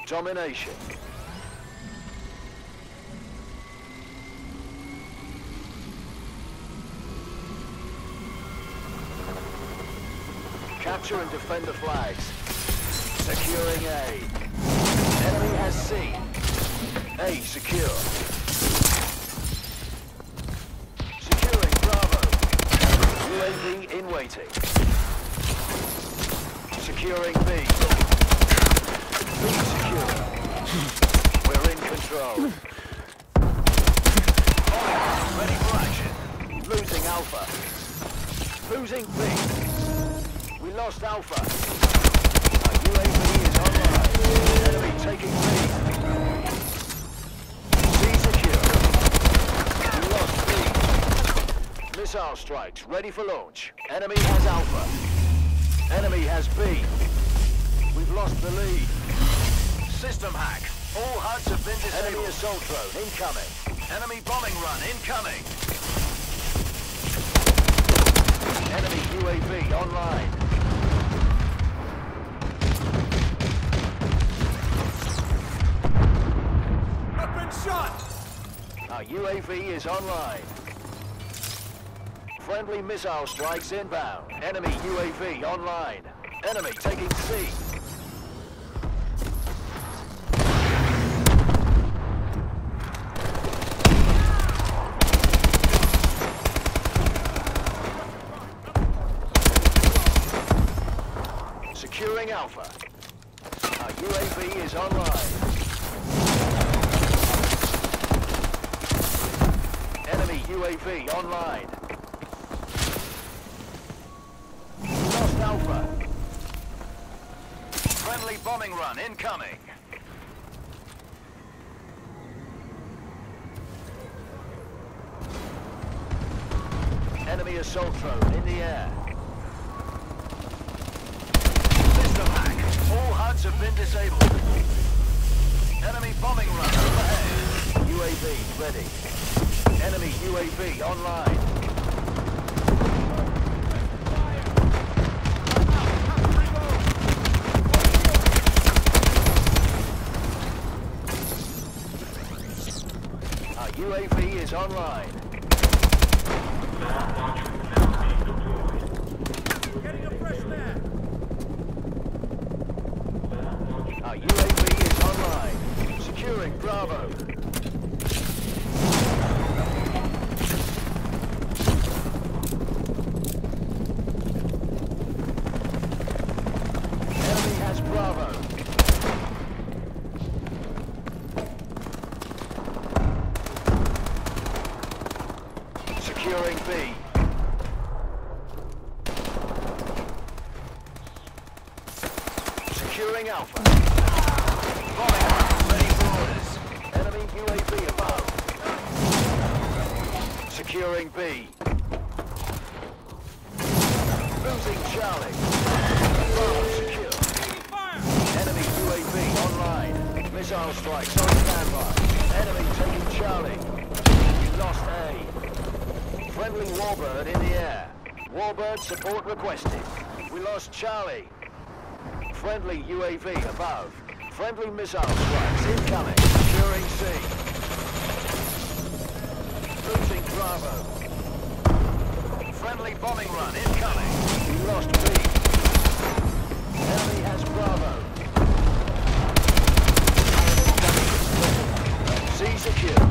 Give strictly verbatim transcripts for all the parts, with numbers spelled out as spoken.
Domination. Capture and defend the flags. Securing A. Enemy has C. A secure. Securing Bravo. U A V in waiting. Securing B. B secure. We're in control. Fire, ready for action. Losing Alpha. Losing B. We lost Alpha. Our U A V is online. Enemy taking B. C secure. We lost B. Missile strikes ready for launch. Enemy has Alpha. Enemy has B. We've lost the lead. System hack. All H U Ds have been disabled. Enemy assault drone incoming. Enemy bombing run incoming. Enemy U A V online. I've been shot! Our U A V is online. Friendly missile strikes inbound. Enemy U A V online. Enemy taking C. Securing Alpha. Our U A V is online. Enemy U A V online. We lost Alpha. Friendly bombing run incoming. Enemy assault drone in the air. System hack. All H U Ds have been disabled. Enemy bombing run overhead. U A V ready. Enemy U A V online. Our U A V is online. Getting a fresh man! Our U A V is online. Securing Bravo. Enemy has Bravo. Securing B. Securing Alpha. Bombing run, ready for orders. Enemy U A V above. Securing B. Losing Charlie. Bravo secure. Fire! Enemy U A V online. Missile strikes on standby. Enemy taking Charlie. We lost A. Friendly Warbird in the air. Warbird support requested. We lost Charlie. Friendly U A V above. Friendly missile strikes incoming. Securing C. Losing Bravo. Friendly bombing run incoming. We lost B. Enemy has Bravo. C secure.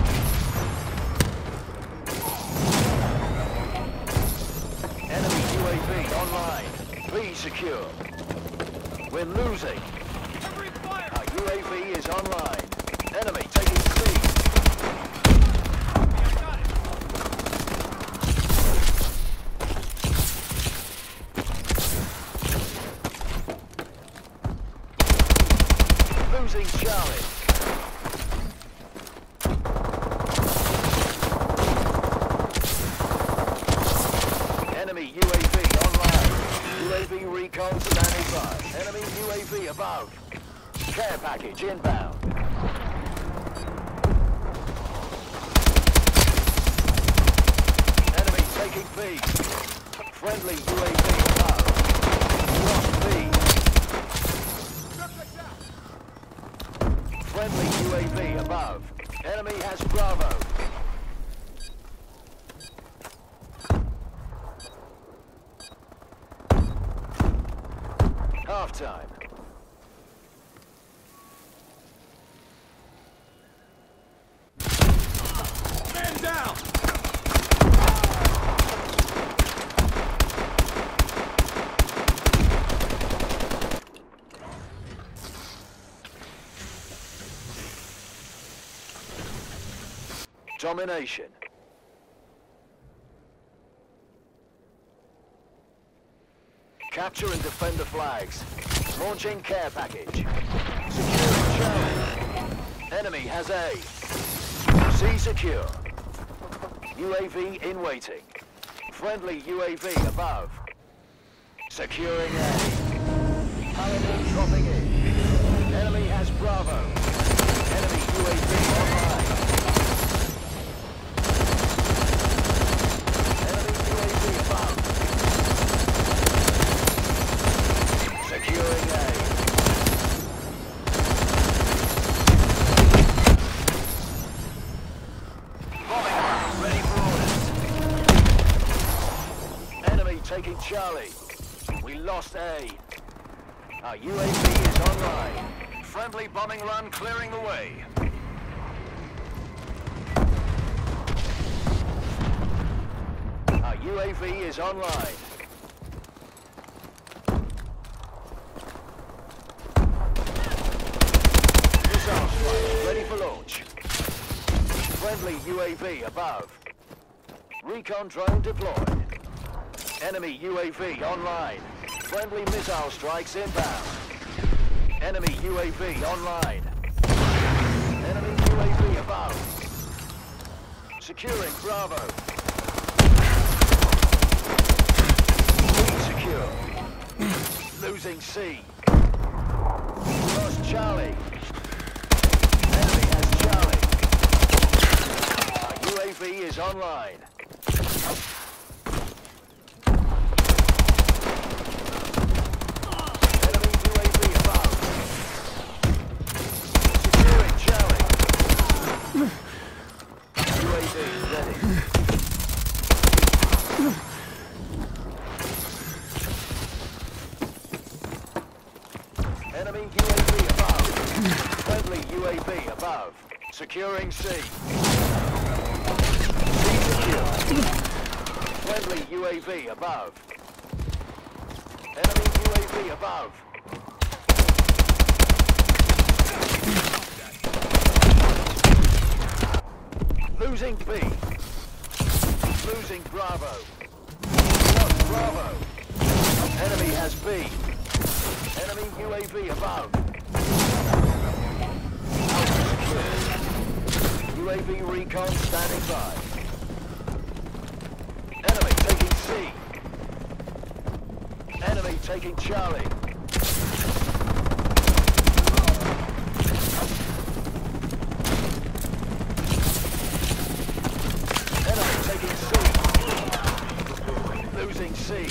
Enemy U A V online. B secure. We're losing. Our U A V is online. Enemy taking C. Losing Charlie. Enemy U A V online. U A V recon standing by. Enemy U A V above. Care package inbound. Enemy taking B. Friendly U A V above. Lost B. above. Enemy has Bravo. Half time. Man down! Domination. Capture and defend the flags. Launching care package. Securing Charlie. Enemy has A. C secure. U A V in waiting. Friendly U A V above. Securing A. Paladin dropping in. Enemy has Bravo. Enemy U A V online. Enemy U A V above. Securing A. Bombing run ready for orders. Enemy taking Charlie. We lost A. Our U A V is online. Friendly bombing run clearing the way. Our U A V is online. Missile strike ready for launch. Friendly U A V above. Recon drone deployed. Enemy U A V online. Friendly missile strikes inbound. Enemy U A V online. Enemy U A V above. Securing Bravo. C secure. Losing C. Lost Charlie. Enemy has Charlie. Our U A V is online. Enemy U A V above. Friendly U A V above. Securing C. C secure. Friendly U A V above. Enemy U A V above. Losing B. Losing Bravo. Lost Bravo. Enemy has B. Enemy U A V above. U A V recon standing by. Enemy taking C. Enemy taking Charlie. Enemy taking C. Losing C.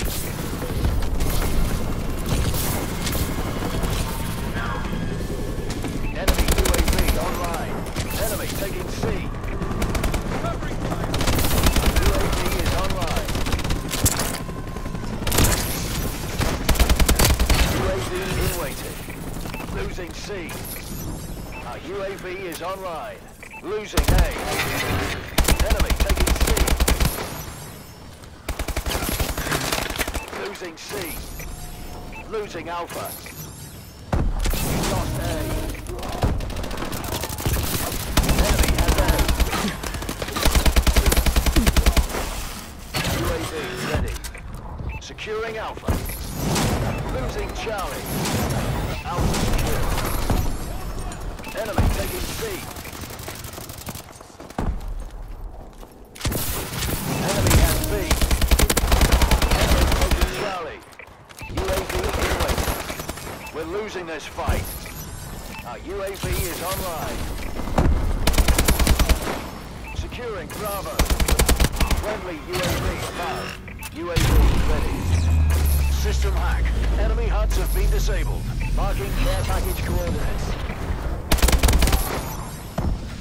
Enemy U A V online. Enemy taking C. Covering fire! U A V is online. U A V in waiting. Losing C. Our U A V is online. Losing A. Enemy taking C. Losing C. Losing Alpha. Lost A. Enemy has A. U A V ready. Securing Alpha. Losing Charlie. Alpha secure. Enemy taking C. Enemy has B. Enemy taking Charlie. U A V in waiting. We're losing this fight. Our U A V is online. Securing Bravo. Friendly U A V above. U A V ready. System hack. Enemy huts have been disabled. Marking care package coordinates.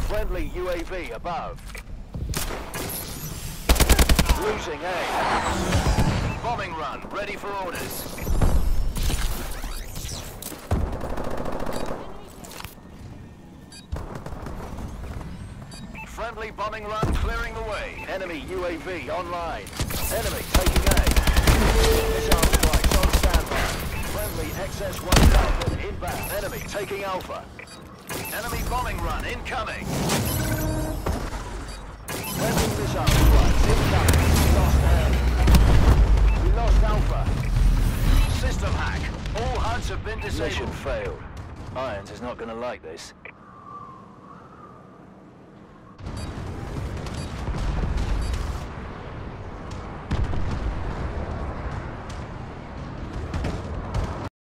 Friendly U A V above. Losing A. Bombing run, ready for orders. Friendly bombing run clearing the way. Enemy U A V online. Enemy taking A. Missile strikes on standby. Friendly X S one Falcon inbound. Enemy taking Alpha. Enemy bombing run incoming. Friendly missile strikes incoming. We lost A. We lost Alpha. System hack. All H U Ds have been disabled. Mission failed. Irons is not going to like this.